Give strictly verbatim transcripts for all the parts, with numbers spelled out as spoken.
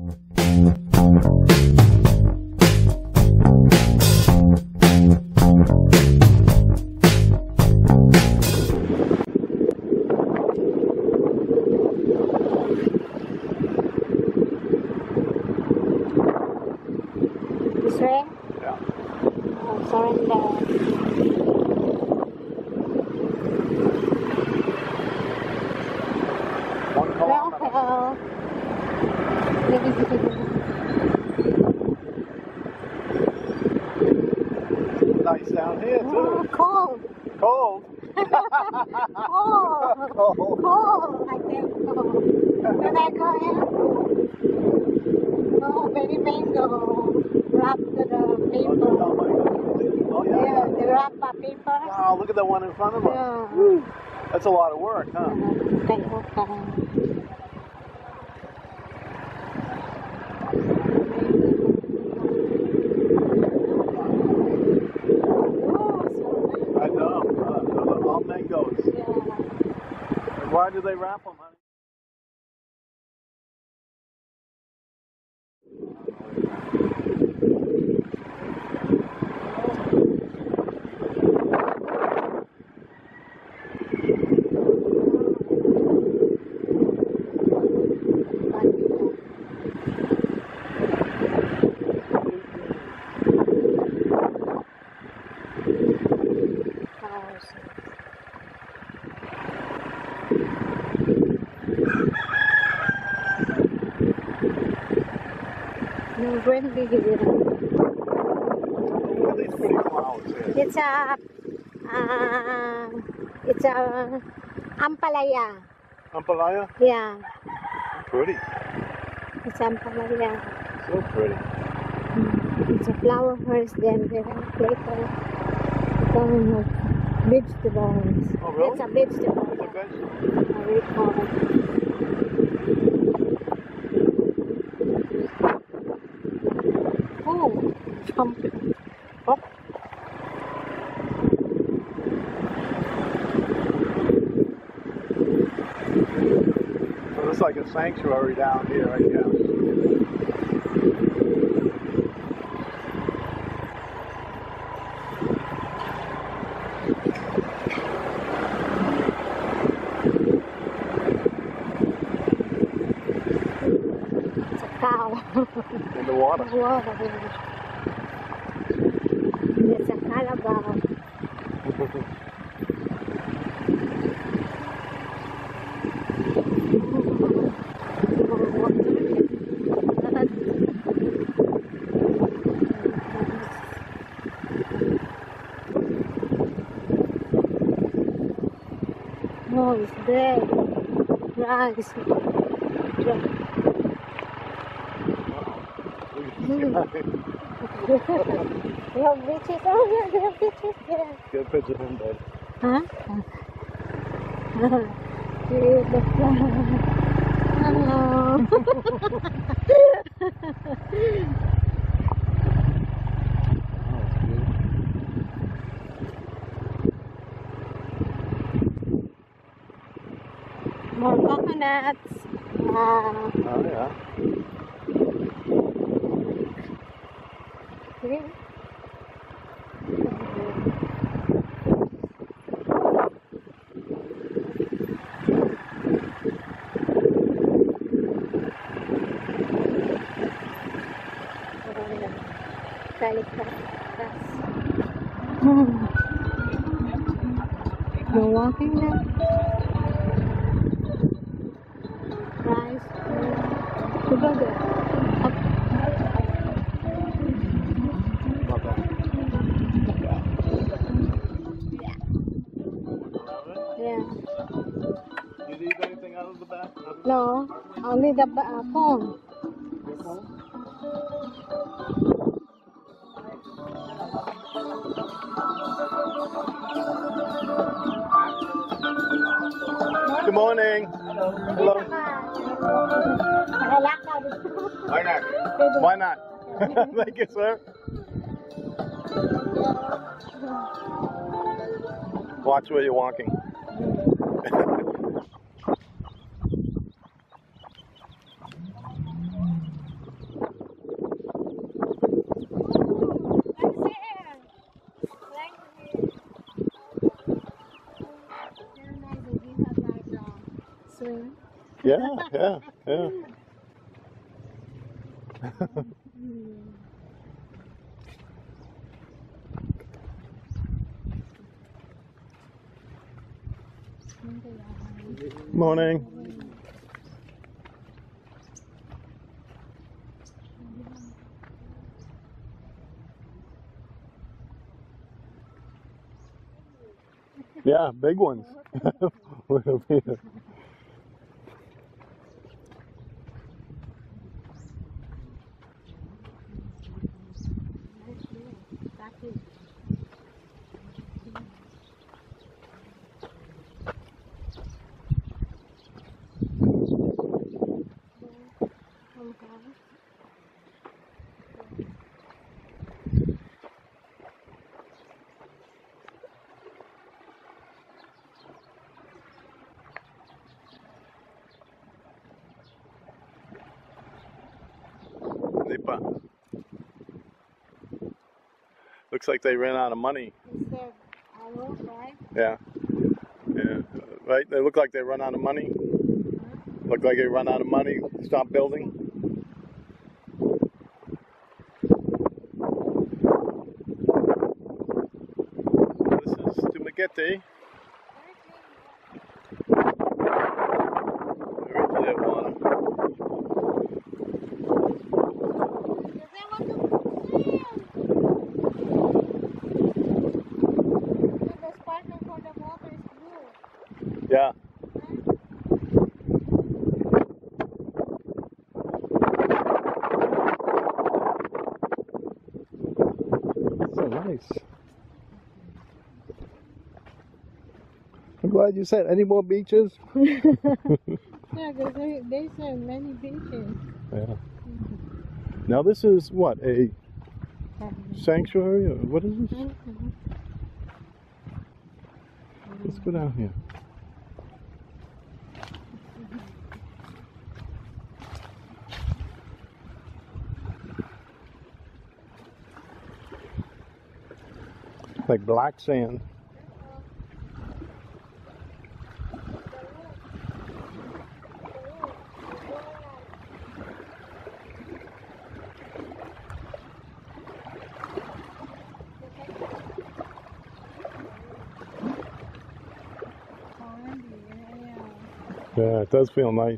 This way? Yeah. Oh, surrender. One kilometer. Well, Nice down here too. oh, cold. Cold. Cold. Cold. Cold, I think so. When I go in, oh, very mango. Wrap the paper. Oh yeah. Yeah, the wrap the paper. Wow, look at that one in front of us. Yeah. Woo. That's a lot of work, huh? Okay, okay. I know. Uh, all mangoes. Yeah. Why do they wrap them, honey? No friendly here. Look at these pretty flowers here. It's a, uh, it's a ampalaya. Ampalaya? Yeah, Pretty. it's ampalaya. So pretty. It's a flower first, then we have later kind of vegetables. Oh, really? It's a vegetable. It's a vegetable. I will call it. Oh, jump. Oh. So it's like a sanctuary down here, I guess. It's a cow. In the water. Water. It's a calabaw. Oh, it's big. Rice. We have beaches. Oh, yeah, we have beaches there. Get a picture of him, bud. Huh? Beautiful. Hello. More coconuts. Wow. Oh, yeah. See? You're walking there? Rice. You go there. Up. Yeah. You need anything out of the back? No, only the uh, phone. Your phone? Good morning. Hello. Why not? Why not? Thank you, sir. Watch where you're walking. swim. Yeah, yeah, yeah. Morning. Yeah, big ones. Look up here. Lipa. Looks like they ran out of money. Instead, aloe, right? Yeah. Yeah. Right? They look like they run out of money. Look like they run out of money. Stop building. This is Dumaguete. Right to that water. Yeah. So nice. I'm glad you said. Any more beaches? Yeah, because they, they said many beaches. Yeah. Now this is what, a sanctuary? Or what is this? Mm-hmm. Let's go down here. Like black sand. Yeah, it does feel nice.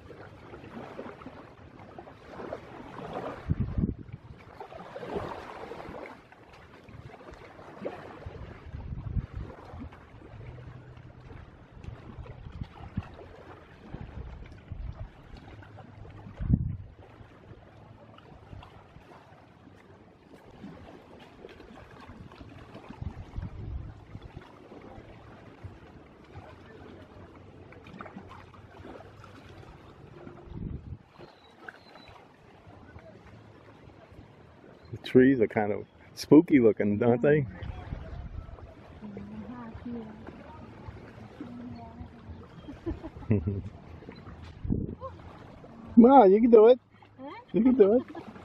The trees are kind of spooky looking, don't they? Come on, you can do it. You can do it.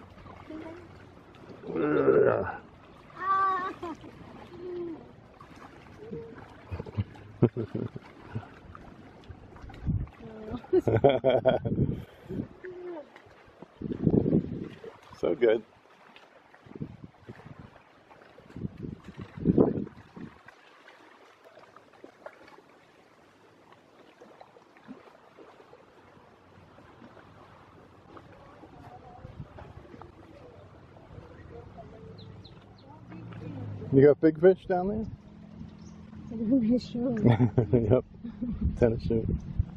So good. You got big fish down there? Yep. Tennis shoe.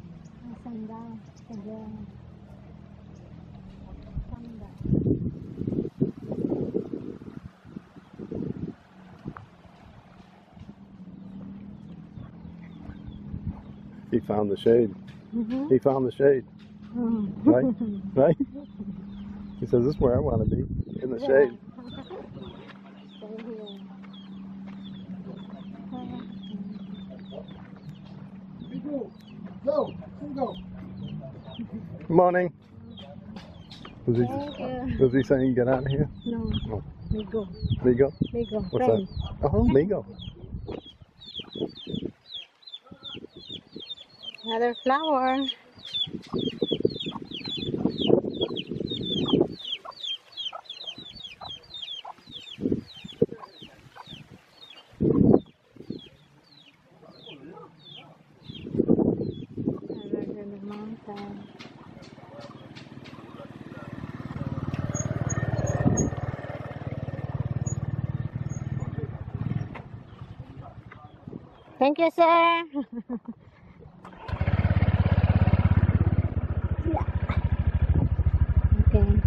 He found the shade. Mm-hmm. He found the shade. Oh. Right? Right? He says, this is where I want to be, in the Yeah. shade. Stay here. Go, go, go. Good morning. Was he, Thank you. was he saying get out of here? No. No. Migo. Migo? Migo. What's Friend. that? Oh, Migo. Another flower. Another in the mountain. Thank you, sir. Yeah. Okay.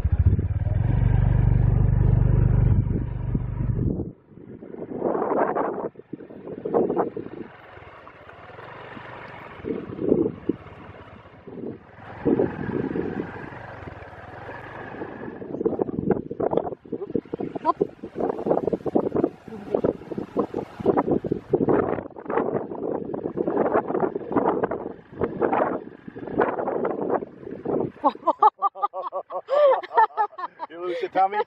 You lose your tummy?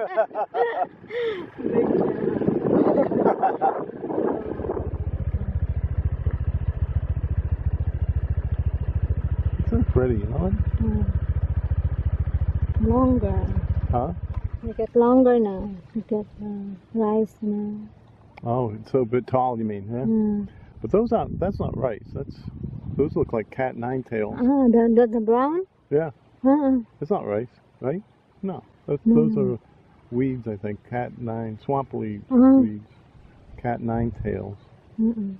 So pretty, you know? Mm. Longer. Huh? Make it longer now. Make it uh, rice now. Oh, it's so a bit tall, you mean, huh? Mm. But those aren't, that's not rice. That's, those look like cat nine tails. Ah, the, the, the brown? Yeah. Uh-uh. It's not rice, right? No. Those, No. those are weeds, I think. Cat nine, swamp weed, Uh-huh. weeds. Cat nine tails. Mm-mm.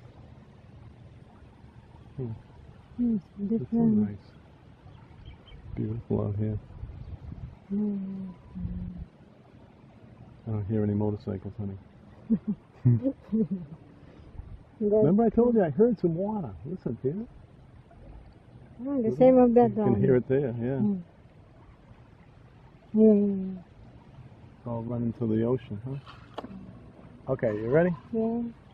Hmm. Yes, It's so different. nice. Beautiful out here. Mm. I don't hear any motorcycles, honey. That's Remember I told you I heard some water. Listen, hear it? ah, the same of that You one. can hear it there, yeah. Mm. Yeah. It's all running to the ocean, huh? Okay, you ready? Yeah.